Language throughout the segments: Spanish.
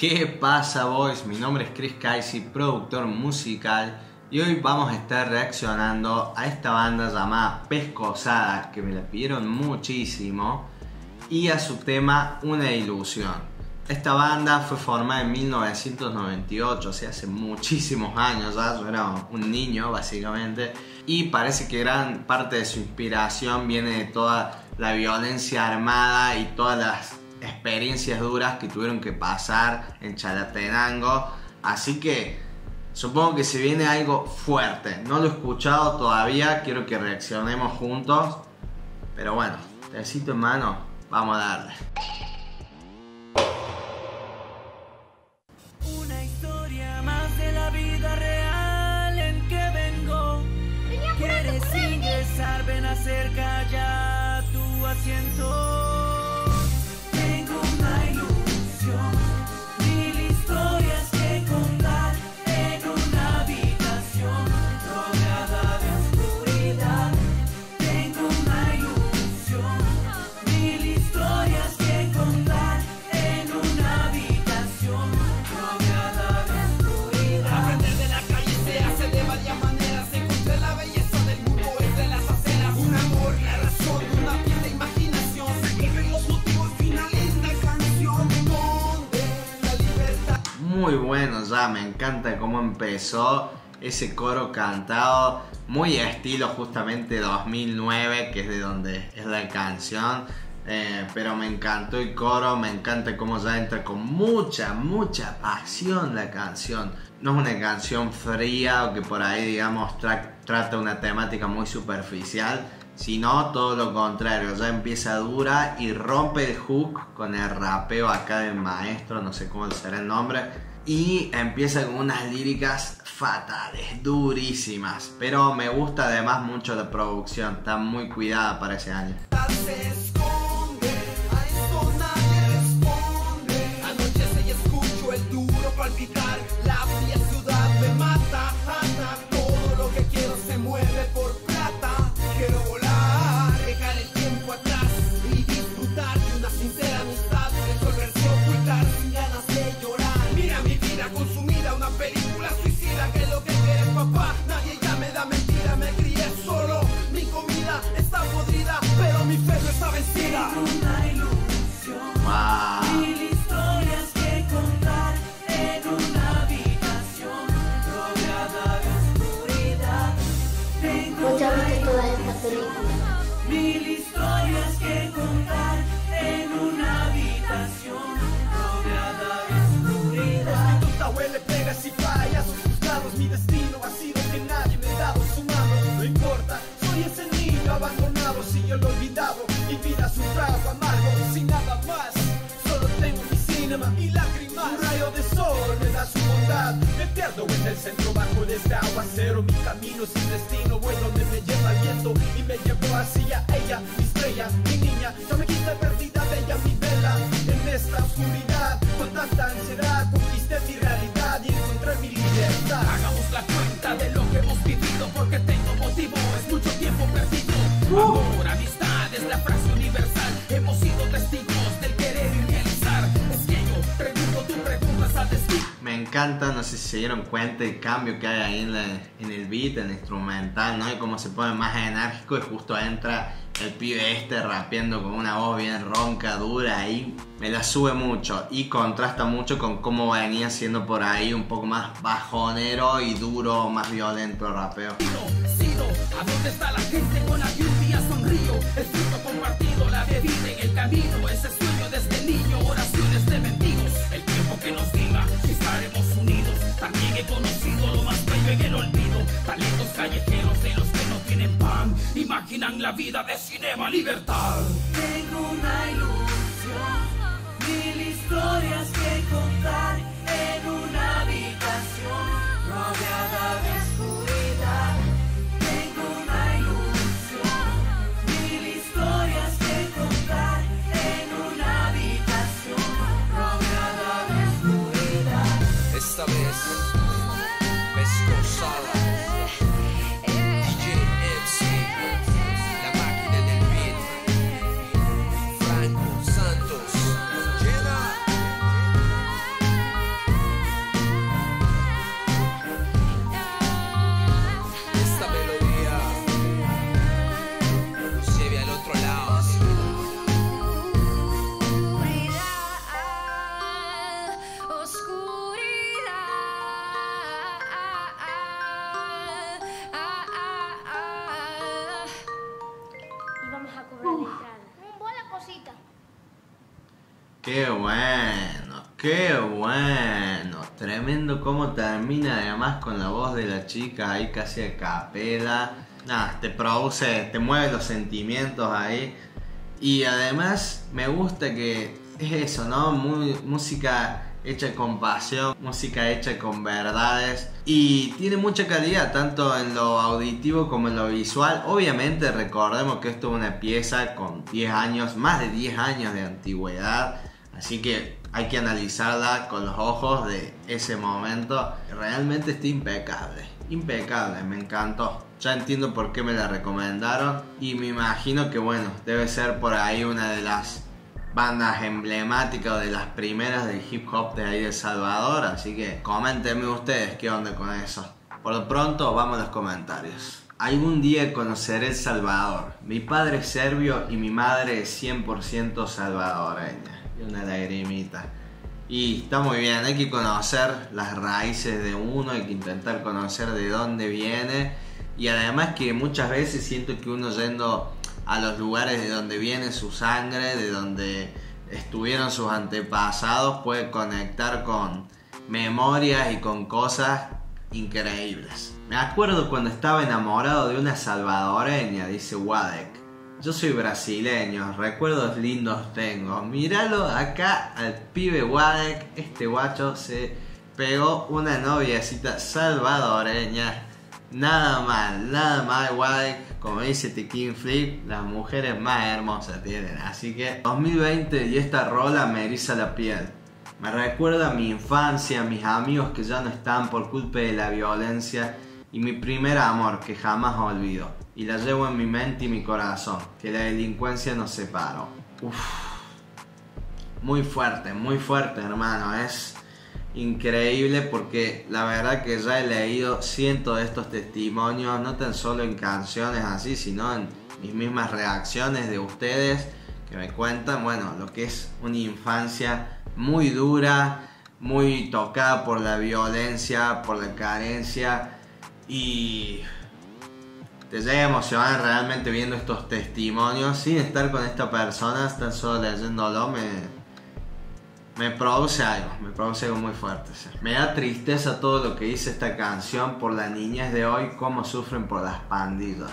¿Qué pasa, boys? Mi nombre es Chris Casey, productor musical, y hoy vamos a estar reaccionando a esta banda llamada Pescosada, que me la pidieron muchísimo, y a su tema Una Ilusión. Esta banda fue formada en 1998, o sea, hace muchísimos años ya. Yo era un niño básicamente, y parece que gran parte de su inspiración viene de toda la violencia armada y todas las experiencias duras que tuvieron que pasar en Chalatenango. Así que supongo que se viene algo fuerte. No lo he escuchado todavía, quiero que reaccionemos juntos, pero bueno, tecito en mano, vamos a darle. Una historia más de la vida real en que vengo. ¿Quieres ingresar? Ven, acerca ya tu asiento. Tengo una ilusión, mil historias que contar en una habitación rodeada de oscuridad. Tengo una ilusión, mil historias que contar en una habitación rodeada de oscuridad. Aprender de la calle se hace de varias maneras. Encontré la belleza del mundo entre las aceras. Un amor, la razón, una piel de imaginación. Viven los motivos finales de la canción donde la libertad. Muy bueno, ya me encanta cómo empezó ese coro cantado, muy estilo justamente 2009, que es de donde es la canción. Pero me encantó el coro, me encanta cómo ya entra con mucha pasión la canción. No es una canción fría o que por ahí, digamos, trata una temática muy superficial, sino todo lo contrario. Ya empieza dura y rompe el hook con el rapeo acá del maestro, no sé cómo será el nombre, y empieza con unas líricas fatales, durísimas. Pero me gusta además mucho la producción, está muy cuidada para ese año. Se esconde, a esto nadie responde. Anochece y escucho el duro palpitar. La fría ciudad me mata, ata. Todo lo que quiero se mueve por plata. Quiero volar, dejar el tiempo atrás y disfrutar de una sincera amistad. Resolverse ocultar sin ganas de llorar. Mira mi vida consumida, una película suicida. Que es lo que quiere papá, nadie ya me da mentira. Me crié solo, mi comida está podrida, pero mi fe no está vencida. Tengo una ilusión, Wow. mil historias que contar en una habitación rodeada de oscuridad. Tengo ¿Vos ya una viste toda esta ilusión, película? mil historias que contar en una habitación rodeada de oscuridad. Mi conducta huele, pegas y payasos juzgados. Mi destino ha sido que nadie me ha dado su mano. No importa, soy ese niño abandonado, sigue lo olvidado. Mi vida es un trago amargo, sin nada más. Solo tengo mi cinema y lágrimas. Un rayo de sol me da su bondad. Me pierdo en el centro bajo de este aguacero. Mi camino sin destino, voy donde me lleva el viento. Y me llevo hacia ella, mi estrella, mi niña. Yo me quité perdida de ella, mi vela. En esta oscuridad, con tanta ansiedad, conquisté mi realidad y encontré mi libertad. Hagamos la cuenta de lo que hemos vivido, porque tengo motivo, es mucho tiempo perdido. Amor, amistad, es la frase universal. Hemos sido testigos del querer y realizar. Es que yo pregunto, tú preguntas al destino. Me encanta, no sé si se dieron cuenta el cambio que hay ahí en el beat, en el instrumental, ¿no? Y cómo se pone más enérgico y justo entra el pibe este rapeando con una voz bien ronca, dura, ahí me la sube mucho y contrasta mucho con cómo venía siendo por ahí un poco más bajonero y duro, más violento el rapeo. Sido, ¿a dónde está la gente? Con la lluvia sonrío. El fruto compartido, la bebida en el camino. Ese sueño desde niño, oraciones de mendigos. El tiempo que nos diga si estaremos unidos. También he conocido lo más bello en el olvido. Talentos callejeros de los que no tienen pan. Imaginan la vida de Cinema Libertad. Tengo una ilusión, mil historias que contar en una habitación rodeada de oscuridad. Tengo una ilusión, mil historias que contar en una habitación rodeada de oscuridad. Esta vez, Pescosada, DJ MC, la máquina del beat, Franco Santos, llena. Qué bueno, qué bueno. Tremendo cómo termina además con la voz de la chica ahí casi a capela. Nada, te produce, te mueve los sentimientos ahí. Y además me gusta que es eso, ¿no? Música hecha con pasión, música hecha con verdades. Y tiene mucha calidad, tanto en lo auditivo como en lo visual. Obviamente recordemos que esto es una pieza con 10 años, más de 10 años de antigüedad. Así que hay que analizarla con los ojos de ese momento. Realmente está impecable, impecable, me encantó. Ya entiendo por qué me la recomendaron y me imagino que bueno, debe ser por ahí una de las bandas emblemáticas o de las primeras del hip hop de ahí de El Salvador. Así que coméntenme ustedes qué onda con eso. Por lo pronto vamos a los comentarios. Algún día conoceré El Salvador. Mi padre es serbio y mi madre es 100% salvadoreña. Y una lagrimita. Y está muy bien, hay que conocer las raíces de uno, hay que intentar conocer de dónde viene. Y además que muchas veces siento que uno yendo a los lugares de donde viene su sangre, de donde estuvieron sus antepasados, puede conectar con memorias y con cosas increíbles. Me acuerdo cuando estaba enamorado de una salvadoreña, dice Wadek. Yo soy brasileño, recuerdos lindos tengo. Míralo acá al pibe Wadek, este guacho se pegó una noviecita salvadoreña. Nada mal, Wadek. Como dice Tequín Flip, las mujeres más hermosas tienen. Así que 2020 y esta rola me eriza la piel. Me recuerda a mi infancia, a mis amigos que ya no están por culpa de la violencia y mi primer amor que jamás olvido. Y la llevo en mi mente y mi corazón, que la delincuencia nos separó. Muy fuerte, hermano. Es increíble porque la verdad que ya he leído cientos de estos testimonios, no tan solo en canciones así, sino en mis mismas reacciones de ustedes que me cuentan, bueno, lo que es una infancia muy dura, muy tocada por la violencia, por la carencia, y te llega a emocionar realmente viendo estos testimonios sin estar con esta persona, tan solo leyéndolo me produce algo muy fuerte. ¿Sí? Me da tristeza todo lo que dice esta canción por la niñez de hoy, cómo sufren por las pandillas.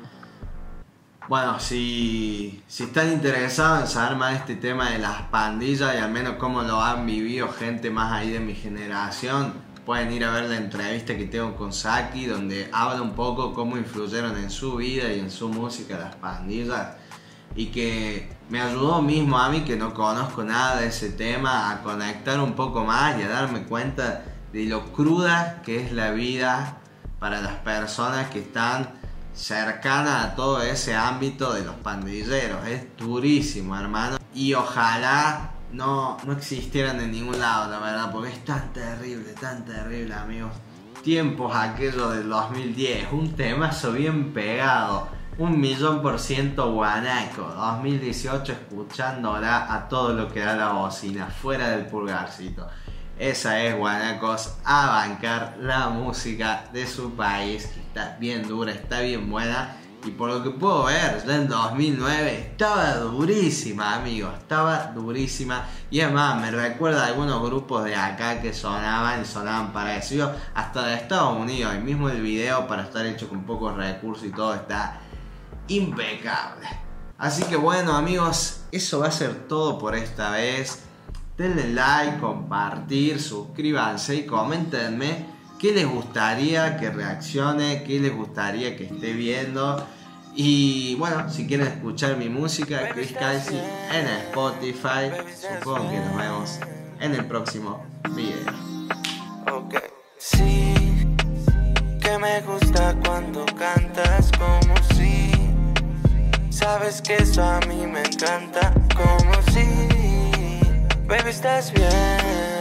Bueno, si están interesados en saber más de este tema de las pandillas y al menos cómo lo han vivido gente más ahí de mi generación, pueden ir a ver la entrevista que tengo con Saki, donde habla un poco cómo influyeron en su vida y en su música las pandillas. Y que me ayudó mismo a mí, que no conozco nada de ese tema, a conectar un poco más y a darme cuenta de lo cruda que es la vida para las personas que están cercanas a todo ese ámbito de los pandilleros. Es durísimo, hermano. Y ojalá no existieran en ningún lado, la verdad, porque es tan terrible, amigos. Tiempos aquellos del 2010, un temazo bien pegado. 1.000.000% guanaco, 2018 escuchándola a todo lo que da la bocina, fuera del pulgarcito. Esa es, guanacos, a bancar la música de su país, que está bien dura, está bien buena. Y por lo que puedo ver, ya en 2009 estaba durísima, amigos, estaba durísima. Y además me recuerda a algunos grupos de acá que sonaban parecidos, hasta de Estados Unidos. Y mismo el video, para estar hecho con pocos recursos y todo, está impecable. Así que bueno, amigos, eso va a ser todo por esta vez. Denle like, compartir, suscríbanse y coméntenme qué les gustaría que reaccione, qué les gustaría que esté viendo. Y bueno, si quieren escuchar mi música, Chris Calci en Spotify. Supongo que nos vemos en el próximo video. Ok, sí, que me gusta cuando cantas como si. Sabes que eso a mí me encanta, como si. Baby, estás bien.